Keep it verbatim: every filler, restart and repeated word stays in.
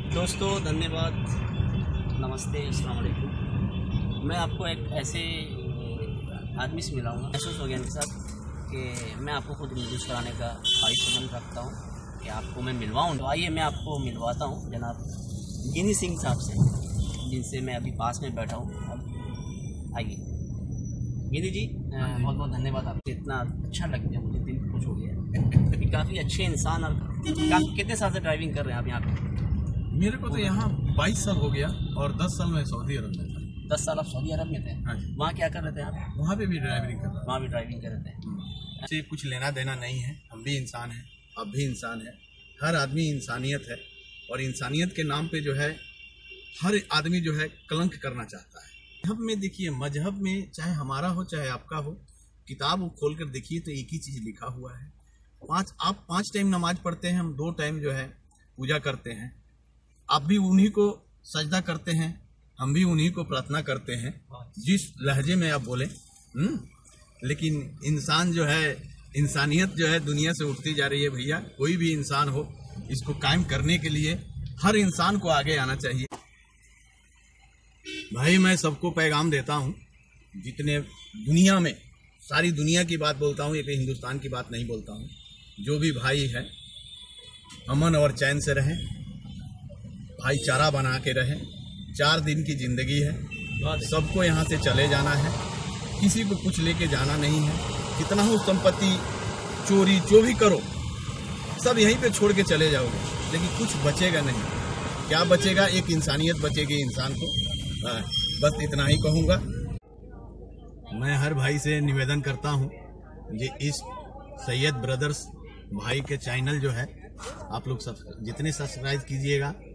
दोस्तों धन्यवाद, नमस्ते, अस्सलाम वालेकुम। मैं आपको एक ऐसे आदमी से मिलाऊंगा, महसूस हो गया इनके साथ कि मैं आपको खुद इंट्रोड्यूस कराने का ख्वाहिश समझ रखता हूँ कि आपको मैं मिलवाऊँ। तो आइए मैं आपको मिलवाता हूँ जनाब गिनी सिंह साहब से, जिनसे मैं अभी पास में बैठा हूँ। अब आइए गिनी जी, बहुत बहुत धन्यवाद। आपको इतना अच्छा लग गया, मुझे दिल खुश हो गया। काफ़ी अच्छे इंसान और काफ़ी कितने साल से ड्राइविंग कर रहे हैं आप यहाँ पे? मेरे को तो यहाँ बाईस साल हो गया और दस साल में सऊदी अरब में था। दस साल आप सऊदी अरब में थे? हाँ जी। वहाँ क्या कर रहे थे आप? वहाँ पे भी ड्राइविंग कर रहा था। वहाँ भी ड्राइविंग कर रहे थे। से कुछ लेना देना नहीं है, हम भी इंसान हैं, आप भी इंसान है, हर आदमी इंसानियत है। और इंसानियत के नाम पे जो है हर आदमी जो है कलंक करना चाहता है। मजहब में देखिए, मजहब में चाहे हमारा हो चाहे आपका हो, किताब खोल कर देखिए तो एक ही चीज़ लिखा हुआ है। पाँच आप पाँच टाइम नमाज पढ़ते हैं, हम दो टाइम जो है पूजा करते हैं। आप भी उन्हीं को सजदा करते हैं, हम भी उन्हीं को प्रार्थना करते हैं, जिस लहजे में आप बोले। लेकिन इंसान जो है, इंसानियत जो है दुनिया से उठती जा रही है भैया। कोई भी इंसान हो, इसको कायम करने के लिए हर इंसान को आगे आना चाहिए। भाई मैं सबको पैगाम देता हूँ, जितने दुनिया में, सारी दुनिया की बात बोलता हूँ, एक हिंदुस्तान की बात नहीं बोलता हूँ। जो भी भाई है अमन और चैन से रहें, भाईचारा बना के रहें। चार दिन की जिंदगी है, सबको यहाँ से चले जाना है, किसी को कुछ लेके जाना नहीं है। कितना हो संपत्ति, चोरी, जो भी करो सब यहीं पे छोड़ के चले जाओगे, लेकिन कुछ बचेगा नहीं। क्या बचेगा? एक इंसानियत बचेगी इंसान को। हाँ, बस इतना ही कहूँगा। मैं हर भाई से निवेदन करता हूँ, ये इस सैयद ब्रदर्स भाई के चैनल जो है, आप लोग सब जितने सब्सक्राइब कीजिएगा